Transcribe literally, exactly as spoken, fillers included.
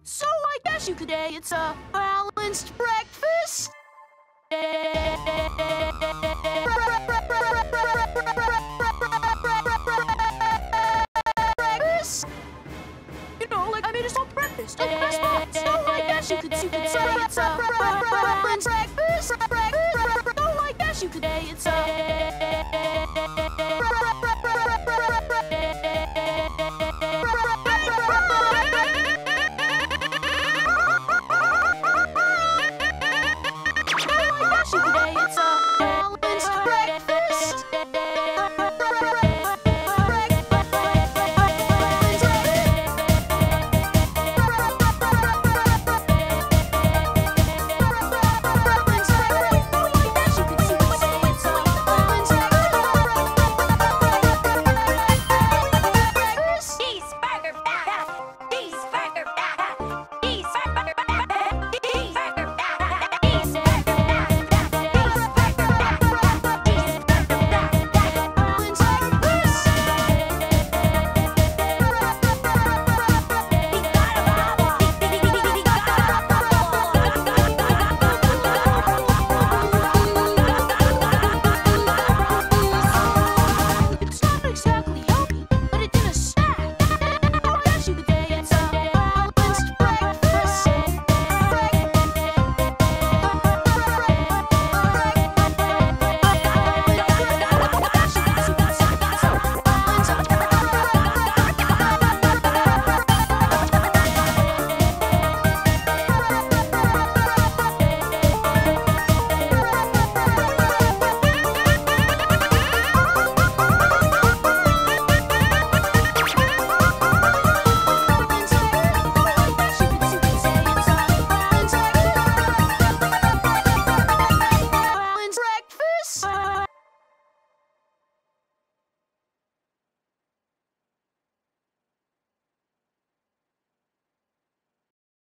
So I guess you could say it's a balanced breakfast. Breakfast? You know, like I made a small breakfast of the best parts.